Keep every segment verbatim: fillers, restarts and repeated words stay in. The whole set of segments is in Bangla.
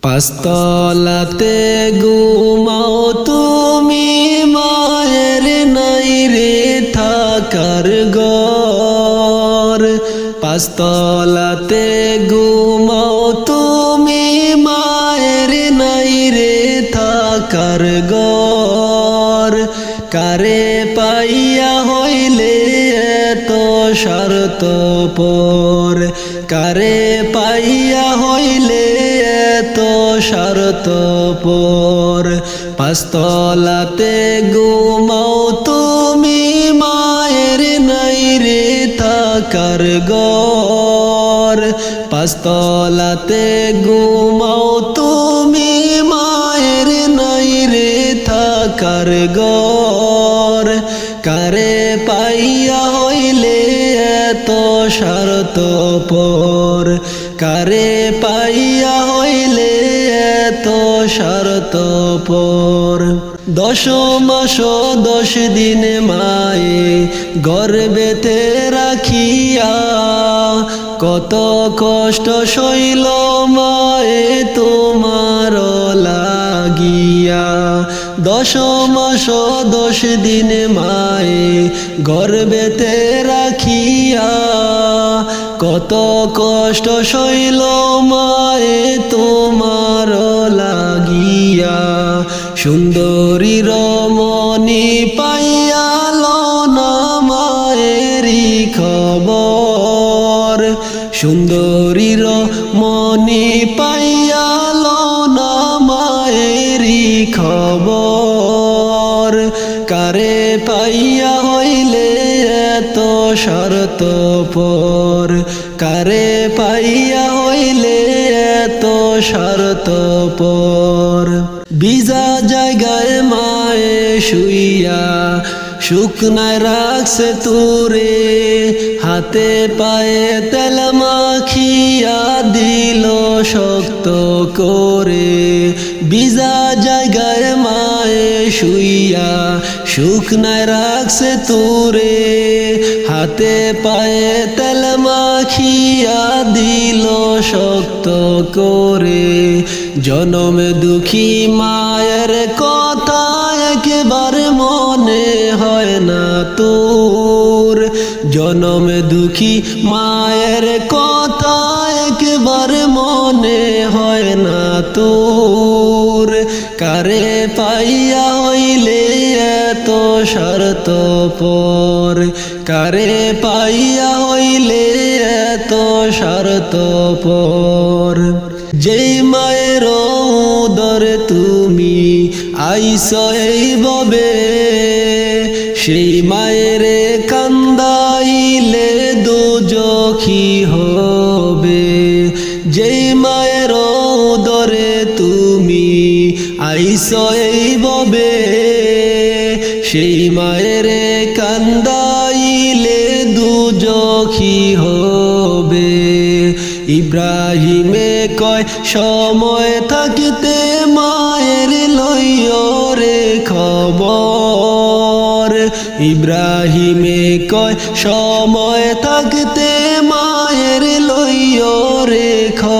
পাঁচতলাতে ঘুমাও তুমি মায়ের নাই রে থাকার ঘর। পাঁচতলাতে ঘুমাও তুমি মায়ের নাই রে থাকার ঘর। কারে পাইয়া হইলে এত স্বার্থপর, কারে পাইয়া হইলে এত স্বার্থপর। পাঁচতলাতে ঘুমাও তুমি মায়ের নাই রে থাকার ঘর। পাঁচতলাতে ঘুমাও তুমি মায়ের নাই রে থাকার ঘর। কারে পাইয়া হইলে এত স্বার্থপর, কারে পাইয়া হইলে এত স্বার্থপর। দশ মাস দশ দিন মায়ে গর্ভেতে রাখিয়া কত কষ্ট সইল মায়ে তোমার লাগিয়া। দশ মাস দশ দিন মায়ে গর্ভেতে রাখিয়া কত কষ্ট সইল মায়ে তোমার লাগিয়া। সুন্দরী রমণী পাইয়াল না মায়েরই খবর। সুন্দরী রমণী পাইয়াল না মায়েরই খবর। কারে পাইয়া হইলে এত স্বার্থপর, কারে পাইয়া হইলে এত স্বার্থপর। বিজা জায়গায় মায়ে শুইয়া শুকনায় রাখছে তুরে, হাতে পায়ে তেল মাখিয়া দিল শক্ত করে। বিজা জায়গায় মায়ে শুইয়া শুকনায় রাখছে তুরে, হাতে পায়ে তেল মাখিয়া দিল শক্ত করে। জনমে দুঃখী মায়ের কথা একেবারে মনে হয় না তোর। জনমে দুঃখী মায়ের কথা একেবারে মনে হয় না তোর। কারে পাইয়া হইলে এত স্বার্থপর, কারে পাইয়া হইলে এত স্বার্থপর। যেই মায়ের উদরে তুমি আইস এই ভবে, সেই মায়েরে কান্দাইলে দুজখী হবে। যেই মায়ের উদরে তুমি আইস এই ভবে, সেই মায়েরে কান্দাইলে দুজখী হবে। ইব্রাহিমে কয় সময় থাকিতে মায়ের লইও রে খবর। ইব্রাহিমে কয় সময় থাকতে মায়ের লইও রে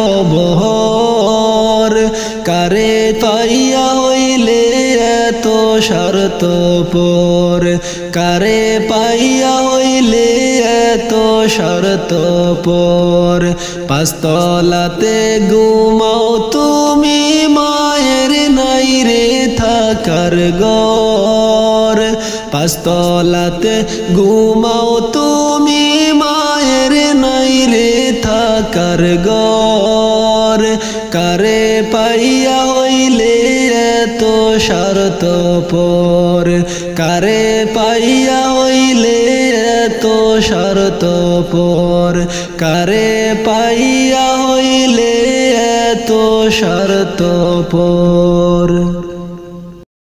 খবর। কারে পাইয়া হইলে এত স্বার্থপর, কারে পাইয়া হইলে এত স্বার্থপর। পাঁচতলাতে ঘুমাও তুমি মায়ের নাই রে থাকার ঘর। পাঁচতলাতে ঘুমাও তুমি মায়ের নাই রে থাকার ঘর। কারে পাইয়া হইলে এত স্বার্থপর, কারে পাইয়া হইলে এত স্বার্থপর। কারে পাইয়া হইলে এত স্বার্থপর।